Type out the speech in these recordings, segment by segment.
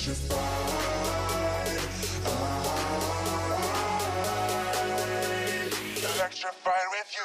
Electrified with you.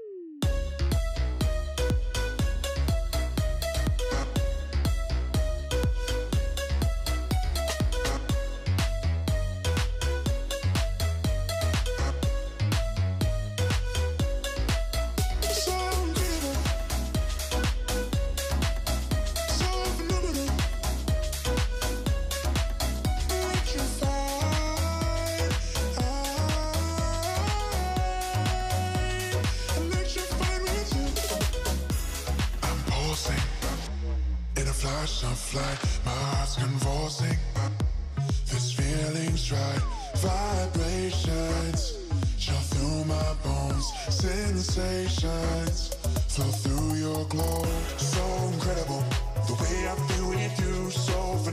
Of light, my heart's convulsing. This feeling's right. Vibrations chill through my bones. Sensations flow through your glow. So incredible, the way I feel with you.